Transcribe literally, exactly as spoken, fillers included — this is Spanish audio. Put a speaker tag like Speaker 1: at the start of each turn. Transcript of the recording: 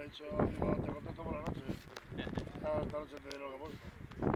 Speaker 1: hecho, digo, te contesto por la noche. Esta noche te diré lo que he puesto.